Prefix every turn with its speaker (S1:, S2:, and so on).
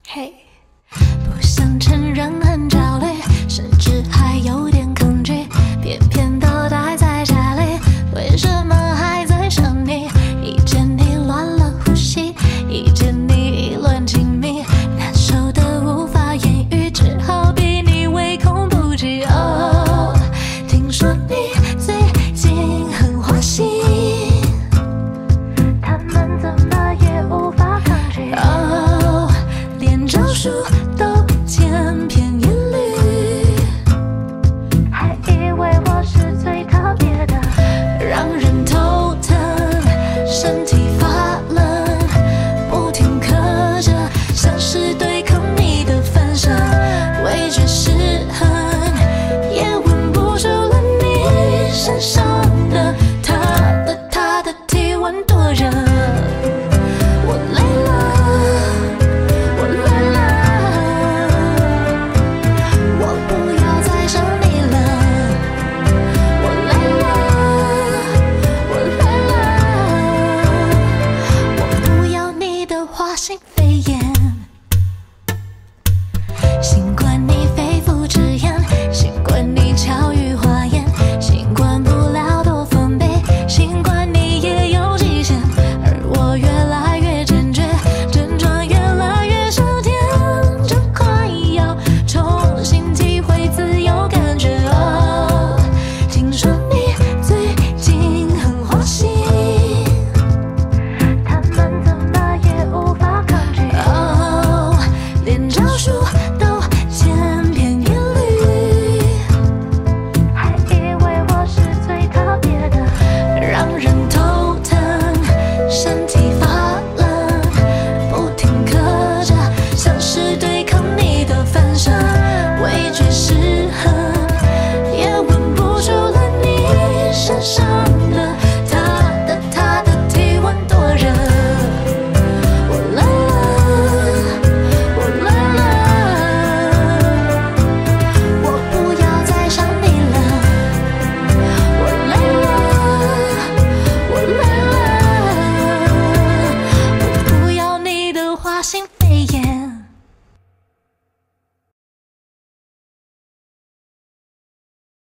S1: 嘿，不想承认很焦虑，甚至还有点抗拒，偏偏都待在家里，为什么还在想你？一见你乱了呼吸，一见你意乱情迷，难受的无法言喻，只好逼你唯恐不及。哦，听说你最近很花心，他们怎么也无法抗拒。哦，连招数都千篇一律，还以为我是最特别的，让人头疼，身体发冷，不停咳着，像是对抗你的反射，味觉失衡，也闻不出了你身上的他的体温多热。我累了，我累了，我不要再想你了。我累了，我累了，我不要你的花心肺炎。尽管你